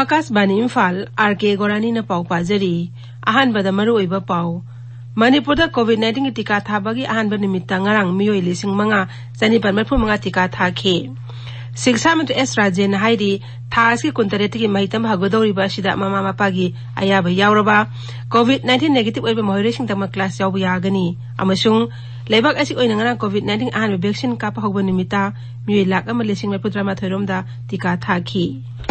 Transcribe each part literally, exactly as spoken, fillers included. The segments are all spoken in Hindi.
आकाशवाणी इम्फाल आर के गोरानी न पाउ पाजरी अहानबदा मरु ओइबा पाउ मणिपुर कोविड नाइन्टीन की टीका थाबगी अहानबा निमित्ता ngarang मियोइ लिसिंग मंगा चनिपान मरफु मंगा टीका थाखे शिक्षा मंत्री एस राजेन हाइडी थास की कुंतरेट की महितम हगदौरिबा सिदा ममा मपागी अयाबा यावरबा कोविड नाइन्टीन नेगेटिव ओइबा महिरेसिंग तमा क्लास यावबा यागनी अमसुंग लेबाक असि ओइना ngarang कोविड नाइन्टीन अहानबा वैक्सीन कापा हौबा निमित्ता मियोइ लाख अमा लिसिंग मरफु त्रमाथोइ रोमदा टीका थाखी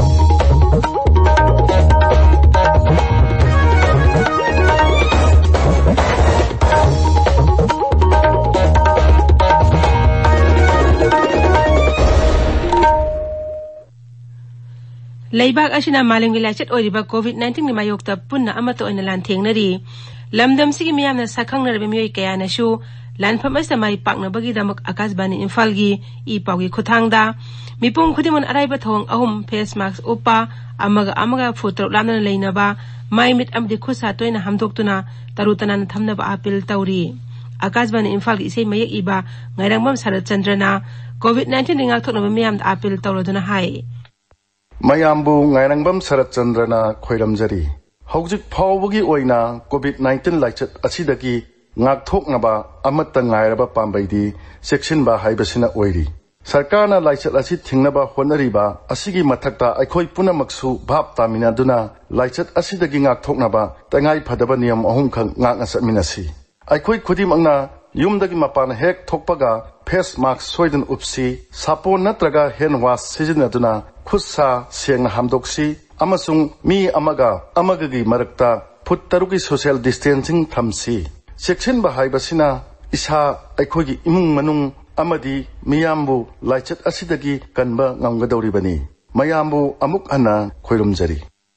लेबाक असिना मालेंगी लाइचत ओरिबा कोविड नाइन्टीन नि मायोक्ता पुन्ना अमतो ओइना लानथेंगनरी लमदम सिगी मियामना सखंगनरबे मियोइ कयानसु लानफम असिना माइ पाकनबगी दमक आकाशवाणी इम्फालगी ई पाउगी खुथांगदा मिपुंग खुदिमन अराइबा थोंग अहुम फेस मास्क उपा अमगा अमगा फुटर लामना लेनबा माइ मिट अमदि खुसा तोइना हमदोक्तुना तरुतना थमनबा अपील तौरी आकाशवाणी इम्फालगी इसे मयक इबा ngairangbam Sarat Chandrana COVID nineteen रिंगाक थोनबा मियामदा अपील तौरदुना हाय मयामबु ngairangbam Sarat Chandrana खोइरमजरी हौजिक फावबगी ओइना कोविड नाइन्टीन लाइचत असिदगी ngakthoknaba amatta ngairaba pambaidi sectionba haibasina oiri सरकारना लाइचत असि थिंगनबा होनरिबा असिगी मथक्ता अखोइ पुनमक्सु भाप तामिना दुना लाइचत असिदगी ngakthoknaba तंगाइ फदबा नियम अहुम खंग ngakna समिनासी अखोइ खुदिमंगना युमदगी मपान हेक थोकपगा फेस मास्क सोइदन उपसी सापोन नत्रगा हैंड वाश सिजिनदुना खुस्सा सेंग हमदोक्सी अमसुंग मी अमगा अमगगी मरक्ता फुट तरुगी सोशल डिस्टेंसिंग थमसी सेक्शन बाहाइबसिना इसा अखोइगी इमुंग मनुंग अमदी मियामबु लाइचत असिदगी कनबा ngamgadौरिबनी मयामबु अमुक हना खोइरुमजरी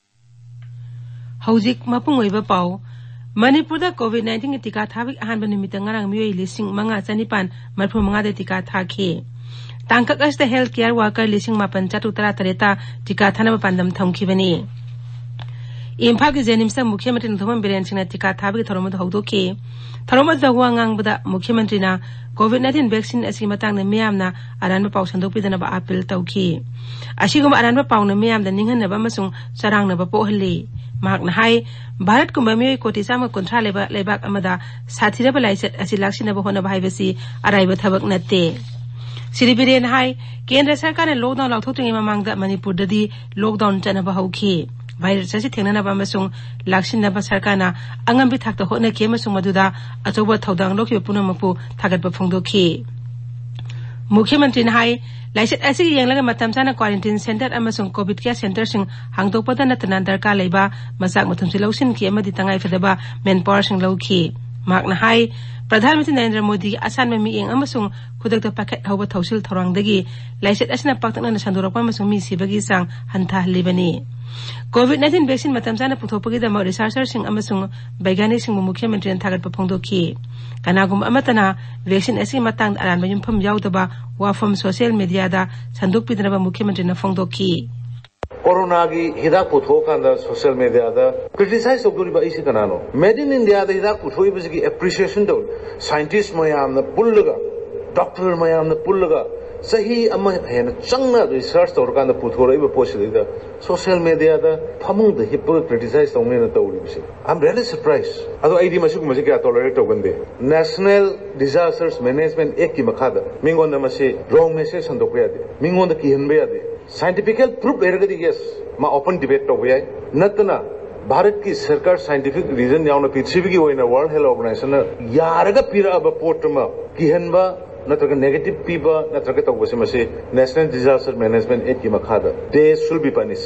हौजिक मपुंग ओइबा पाउ मणिपुर कोविड नाइन्टीन की टीका थाबिक अहानबा निमित्ता ngarang मियोइ लिसिंग मंगा चनिपान मरफु मंगा दे टीका थाखे तांकक अस्ते हेल्थ केयर वर्कर लिसिंग मापन चतु तरा तरेता टीका थानबा पांदम थमखिबनी इम्फाल की जेनिम्स मुख्यमंत्री नथोमन बिरेन सिंह टीका थाबिक थरोमद हौदोके थरोमद जगवा ngangbada मुख्यमंत्री ना कोविड नाइन्टीन वैक्सीन असि मतंग मियामना अरानबा पाउ संदोकपिदनबा अपील तौखी असिगुम अरानबा पाउन मियामदा निंगहनबा मसुंग चरांगनबा पोहल्ली मार्कना हाय भारत कुंभ मियोइ कोटि चामा कुंथ्रा लेबा लेबाक अमदा साथिरबा लाइचत असि लाक्सिनबा होनबा हाइबसी अराइबा थबक नत्ते सिरिबिरेन हाय केंद्र सरकार ने लॉकडाउन लाउथोक्तुंगि ममांगदा मणिपुरददी लॉकडाउन चनबा हौखी भाइरस असि थेंगनबा अमसुंग लाक्सिनबा सरकारना अंगंबि थाक्ता होनखे अमसुंग मदुदा अचौबा थौदांग लोखिबा पुनमपु थागतबा फोंदोखी मुख्यमंत्री हाय लाइचत असि येंगलगा मतम चाना क्वारंटाइन सेंटर अमसुंग कोविड केयर सेंटर सिंग हांगदोकपदा नतना दरकार लेबा मसाक मथुमसि लौसिनखि अमदि तंगाइ फदबा मेन पावर सिंग लौखी मार्कना हाय प्रधानमंत्री नरेंद्र मोदी की आसान में मियेंग अमसुंग खुदकता पैकेट हौबा थौसिल थौरांगदगी लाइचत असना पाक्तकना संदोरकपा अमसुंग मी सिबगी सांग हंथाहलिबनी कोविड नाइन्टीन वैक्सीन मतम चाना पुथोपगीदमा रिसर्चर सिंग अमसुंग वैज्ञानिक सिंग मुख्यमंत्री थागतपा फोंदोखी कनागुम अमतना वैक्सीन असि मतंग अरानबा युमफम यावदबा वाफम सोशल मीडिया दा संदोकपिदनबा मुख्यमंत्री ना फोंदोखी कोरोना की हिदाक पुथोकांदा सोशल मीडिया दा क्रिटिसाइज तौदोरिबा इसे कनानो मेड इन इंडिया दा हिदाक पुथोइबसिगी एप्रिसिएशन दो साइंटिस्ट मयामना पुल्लगा डॉक्टर मयामना पुल्लगा सही अमा हेन चंगना रिसर्च तौरकांदा पुथोरइबा पोसिदा सोशल मीडिया दा फमुंग द हिप क्रिटिसाइज तौनेना तौरिबसे आई एम रियली सरप्राइज अदो आईडी मसुग मसे क्या टॉलरेट तौगंदे नेशनल डिजास्टर्स मैनेजमेंट एक्ट की मखादा मिंगोंदा मसे रॉन्ग मैसेज संदोक यादे मिंगोंदा किहनबे यादे साइंटिफिकल प्रूफ लेरगदी यस मा ओपन डिबेट तौबे याय नतना भारत की सरकार साइंटिफिक रीजन यावना पृथ्वी की ओइना वर्ल्ड हेल्थ ऑर्गेनाइजेशन यारगा पिराबा पोर्टमा किहनबा नत्रगा नेगेटिव पीबा नत्रगा तौबसे मसे नेशनल डिजास्टर मैनेजमेंट एक्ट की मखादा दे शुड बी पनिश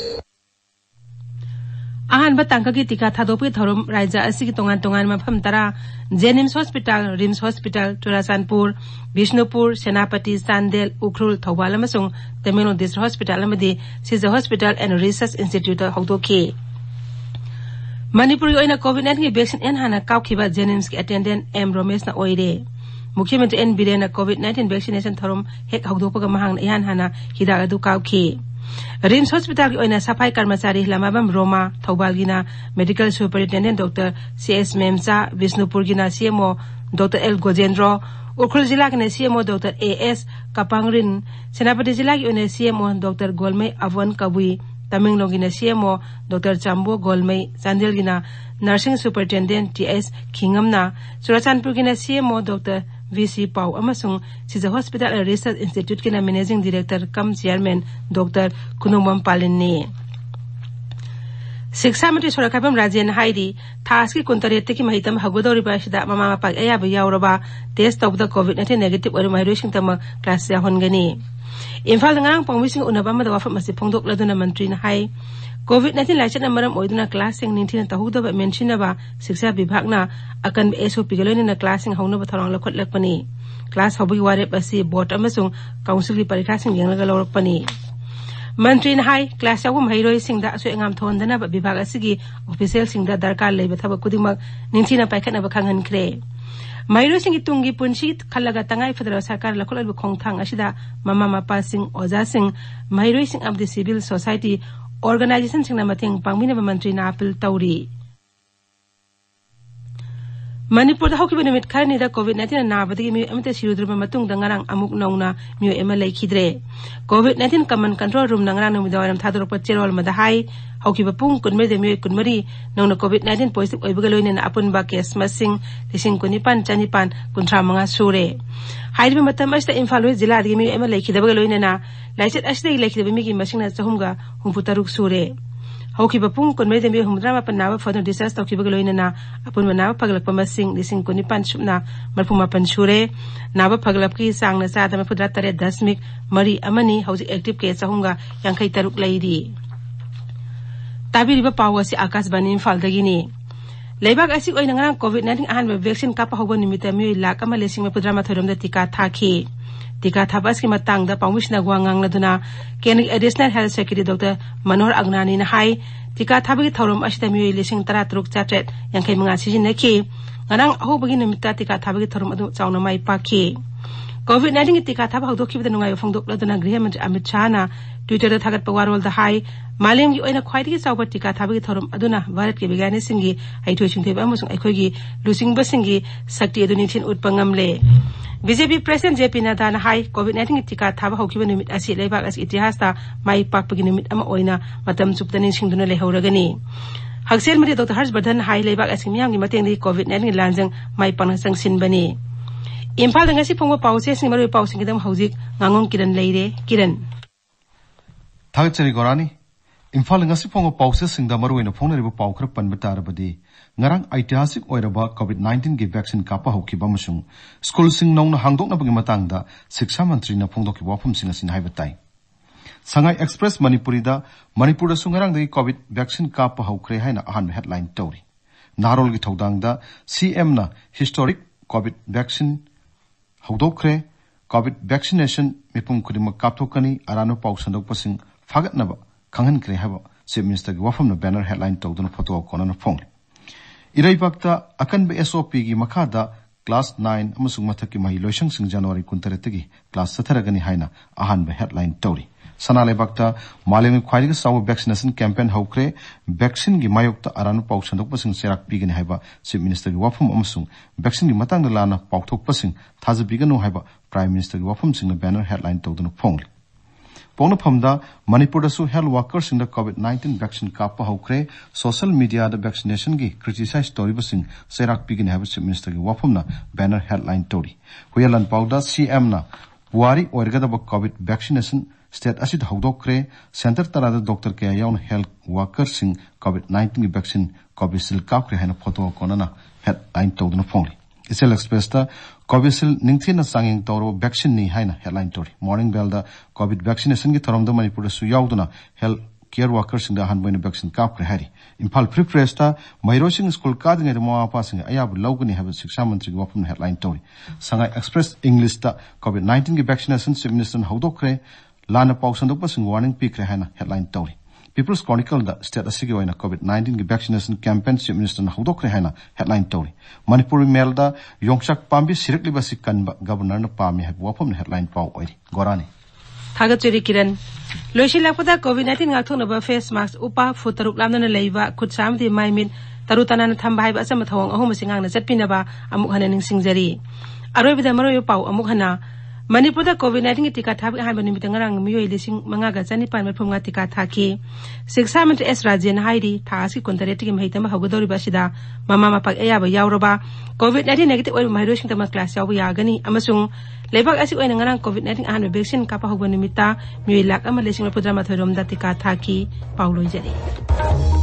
अहानबा तांकगी टीका थादोपि थरोम राज्य असिगी तोंगान तोंगान मफम तरा जेनिम्स हॉस्पिटल रिम्स हॉस्पिटल चुराचानपुर बिष्णुपुर सेनापति चांदेल उखरुल थौबाल अमसुंग तमिलनाडु डिस्ट्रिक्ट हॉस्पिटल अमदि सिजा हॉस्पिटल एंड रिसर्च इंस्टीट्यूट हौदोखी मणिपुरी ओइना कोविड नाइन्टीन की वैक्सीन एन हाना काउखिबा जेनिम्स की अटेंडेंट एम रमेश ना ओइरे मुख्यमंत्री N Biren COVID nineteen vaccination थरोम हेक हौदोपगा महांग इहान हाना हिदाक अदु काउखी रिम्स हॉस्पिटल की ओइना सफाई कर्मचारी लमाबम रोमा थौबालगिना medical superintendent doctor C S Memcha Bishnupur गिना CMO doctor L Gojendro Ukhrul जिला के CMO doctor A S Kapangrin Senapati जिला की ओइना CMO doctor Golmei Awan Kabui Tamenglongina C M O Doctor Chambo Golmei, Chandelgina Nursing Superintendent T S Kingamna, Surachanpurgina C M O Doctor V C Pau Amasung, Sisa Hospital and Research Institute Kina Managing Director cum Chairman Doctor Kunumam Palini. Six Samati Sorakabam Rajan Heidi, Taski Kuntareti Mahitam Hagodori Bashida Mama Pak Ayaba Yauraba, test of the COVID nineteen negative or my racing tama class Hongani. In Falangang Pongwishing Unabama the Wafa Masipongdok Laduna Mantrin High. COVID nineteen Lachan Amaram Oiduna classing Nintin Tahuda but Mentionaba, Sixa Bibagna, Akan Eso Pigalon in a classing Honova Tarong Lokot Lapani. Class Hobby Warep Asi bought Amasung, Council Paricasing Yangalor Pani. Mantrin High, class of Hiro sing that so am Tondana but Bibagasigi, official sing that Darka Labor Tabakudimak, Nintina Pakan of a Kangan Cray. Mayro sing itungi punshit kalagatangai federal sakar lakol bukongtang ashida mama passing ozasing mayro sing of the civil society organization sing namating pangmina mantri na apil tauri Manipur hoki benimit karni da COVID nineteen na badigi mi amte sirudru matung dangarang amuk nauna mi ema laikhidre COVID nineteen command control room nangarang no midawaram thador pachirol madahai hoki bapung kunme de mi kunmari nauna COVID nineteen positive oibagaloine na apun ba case masing lising kunipan chanipan kuntra manga sure haidbi matam asta infalwe jila adigi mi ema laikhidabagaloine na laichet asdai laikhidabi mi gi masing na chahumga humputaruk sure Hoki bapung kun may demi humdrama panawa for disaster hoki bagaloina na apun manawa paglap pamasing lising kuni panchup na malpuma panshure nawa paglap ki sang na sa dama pudra tare dasmik mari amani hausi active case ahunga yang kai taruk laidi tabi riba pawa si akas banin faldagini leibag asik oi nangang COVID nineteen ahan vaccine kapa hobo nimita mi lak ama lising ma pudra ma thorom da tika thaki Tika thabas ki matang da pangwish na guangang na duna kenik additional health secretary Doctor Manohar Agnani na hai tika thabagi thorom asita mi lising tara truk chatret yang kai mga sijin na ki nganang aho bagi nimita tika thabagi thorom adu chawna mai pa ki COVID nineteen tika thab hawdo ki bida nungai phongdok la duna griha mantri Amit Shah na Twitter da thagat pawarol da hai malim gi oina khwaidi ki chawba tika thabagi thorom aduna bharat ke bigani singi ai thoi chungthei ba musung ai khoi gi lusing ba singi sakti adu nithin utpangam le B J P President J P Nadda na hai COVID nineteen tika thaba hokiba nimit asi leibak as itihas ta mai pakpagi nimit ama oina matam chuptani singduna lehauragani haksel mari Doctor Harshvardhan hai leibak as miyam gi mateng di COVID nineteen lanjang mai panasang sinbani Impal da ngasi phongwa pause sing mari pause ngidam hojik ngangong kiran leire kiran Thagchari gorani Impal ngasi phongwa pause sing da maru ina phongna riba pau khra pan batar badi ngarang ऐतिहासिक ओइरबा COVID nineteen की वैक्सीन कापा होखिबा मसुं स्कूल सिंग नौना हांगदोकना बगी मतंगदा शिक्षा मंत्री ना फोंगदोकि वाफम सिंग सिन हाइबताई संगाई एक्सप्रेस मणिपुरी दा मणिपुर सुंगरांग दि कोविड वैक्सीन कापा होखरे हाइना अहान हेडलाइन तौरी नारोल की थौदांगदा सीएम ना हिस्टोरिक कोविड वैक्सीन हौदोखरे कोविड वैक्सीनेशन मिपुम खुदिम कापथोकनी अरानो पाउ संदोकपसिंग फागतनबा खंगनखरे हाबा चीफ मिनिस्टर की वाफम ना बैनर हेडलाइन तौदना फोटो कोना फोंग इराइबाक्ता अकनब एसओपी की मखादा क्लास nine अमसुंग मथकी मही लोइशंग सिंग जनवरी कुंतरेतगी क्लास सथरगनी हाइना अहानब हेडलाइन तौरी सनालेबाक्ता मालेमी ख्वाइदिग साव वैक्सीनेशन कैंपेन हौख्रे वैक्सीन की मायोक्ता अरानु पाउ संदोकपसिंग सेराक पीगनी हाइबा चीफ मिनिस्टर की वाफम अमसुंग वैक्सीन की मतंग लाना पाउथोकपसिंग थाजबिगनु हाइबा प्राइम मिनिस्टर की वाफम सिंग बैनर हेडलाइन तौदनु फोंगली पोंगफमदा मणिपुर दसु health workers in the COVID nineteen vaccine कापा होखरे सोशल मीडिया द वैक्सीनेशन की क्रिटिसाइज तोरिबसिंग सेराक पिगिन हाब चीफ मिनिस्टर की वाफमना बैनर हेडलाइन तोरी हुयलन पाउदा सीएम ना पुआरी ओरगदब कोविड वैक्सीनेशन स्टेट असिद हौदोखरे सेंटर तराद डॉक्टर के याउन हेल्थ वर्कर्स सिंग कोविड nineteen की वैक्सीन कोविशील्ड कापरे हैन फोटो कोनना हेडलाइन तोदन फोंगली इसएल एक्सप्रेस ता कोविशील्ड निंगथिना सांगिंग तौरो वैक्सीन नि हाइना हेडलाइन तोरी मॉर्निंग बेल दा कोविड वैक्सीनेशन की थरमदा मणिपुर सु याउदना हेल्थ केयर वर्कर्स सिंग दा हनबैन वैक्सीन कापरे हारि इंफाल फ्री प्रेस ता मैरोसिंग स्कूल कादिंग द मोआपा सिंग अयाब लौगनी हाब शिक्षा मंत्री की वफम हेडलाइन तोरी संगाई एक्सप्रेस इंग्लिश ता कोविड nineteen की वैक्सीनेशन चीफ मिनिस्टर हौदोखरे लाना पाउ संदोकपसिंग वार्निंग पिखरे हाइना हेडलाइन तोरी People's Chronicle da state asigi oina COVID nineteen की वैक्सीनेशन कैंपेन चीफ मिनिस्टर ना हौदोखरे हाइना हेडलाइन तोरी मणिपुर मेल दा योंगशक पाम्बी सिरकली बसी कनबा गवर्नर न पामी है वफम हेडलाइन पाउ ओइरी गोरानी थागचरी किरण लोइसिन लापदा COVID nineteen ngakथोनबा फेस मास्क उपा फुतरुक लामना लेबा खुदसाम दि माइमिन तरुताना थंबा हाइबा असम थवंग अहुम सिंगांग न चटपिनबा अमुक हना निंसिंगजरी अरोइबदा मरोय पाउ अमुक हना Manipur COVID nineteen tika thabi ahan bani mitang ngarang miyo ilising mga ga janipan marphum nga tika thaki Siksa Mantri S Rajen hairi thasi kontare tiki mahitama hagodori basida mama mapag ayaba yawroba COVID nineteen negative oil mahiro sing tama class yaw yagani amasung lebak asi oina ngarang COVID nineteen ahan vaccine kapa hogban nimita miyo ilak ama lesing marpudra mathorom da tika thaki paulo jari